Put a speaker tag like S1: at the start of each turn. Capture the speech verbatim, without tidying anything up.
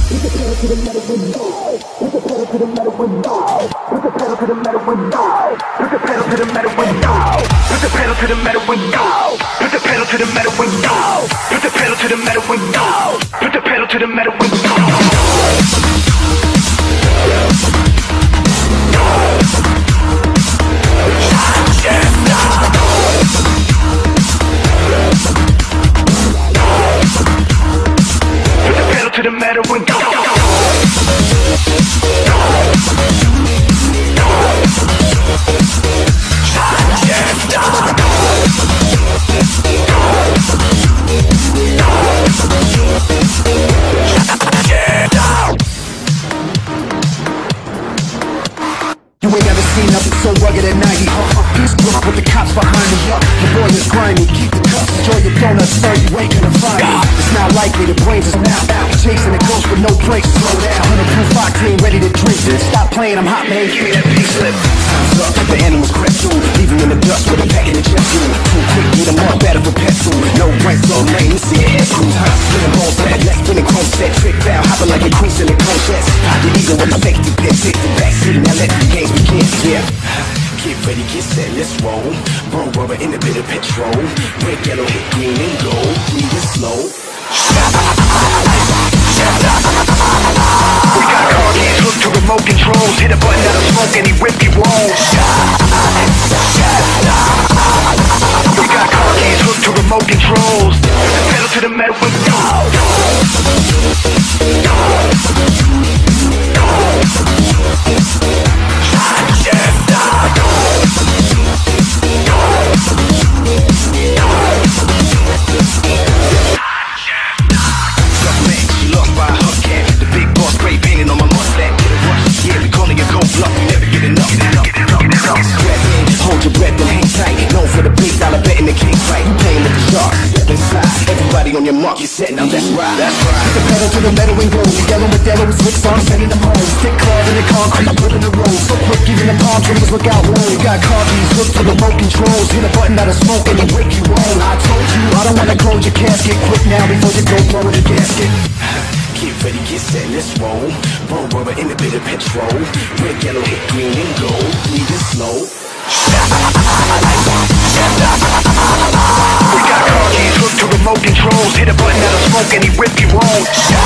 S1: Put the pedal to the metal window. Put the pedal to the metal window. Put the pedal to the metal window. Put the pedal to the metal window. Put the pedal to the metal window. Put the pedal to the metal window. Put the pedal to the metal window. Put the pedal to the metal window. To the metal window. You ain't never seen nothing so rugged at ninety. Peace block with the cops behind me. Your boy is grimy, keep the cuffs. Enjoy your donuts, sir, you ain't gonna find me. It's not likely, the brains is now out. Chasing the ghost with no brakes, slow down. Hundred proof octane, ready to drink this. Stop playing, I'm hot, man, give me that peace slip. Time's up, the animals crept through, leaving in the dust with a pack in the jet fuel. Too quick, need a more better for pet food. No brakes, no lane, see it head cruise. Hot, spinning balls, bad, left spinning chrome set. Trick foul, hopping like a crease in the contest. Pocket eagle with the safety pin, take the back seat, now let the games begin. Yeah. Get ready, get set, let's roll. Bone rubber in the bit of petrol. Red, yellow, hit green and gold. Breathe it slow. We got car keys hooked to remote controls. Hit a button that'll smoke any whip you roll. We got car keys hooked to remote controls. Pedal to the metal window. Hold your breath and hang tight. Known for the big dollar bet in the king fight. You playing with the sharks, step inside. Everybody on your mark, you're set, now let's ride. That's right. Put the pedal to the metal and go. Yellow with yellow with switch on, sending them home. Stick claws in the concrete, put in the road. So quick, even the palm trees look out low. We got car keys hooked to remote controls. Hit a button that'll smoke and it wake you on. I told you, I don't wanna close your casket. Quick now before you go blow the gasket. Get ready, get set, let's roll. Bone rubber in the bit of petrol. Red, yellow, hit green and gold. Breathe it slow. We got car keys hooked to remote controls. Hit a button that'll smoke any whip you roll.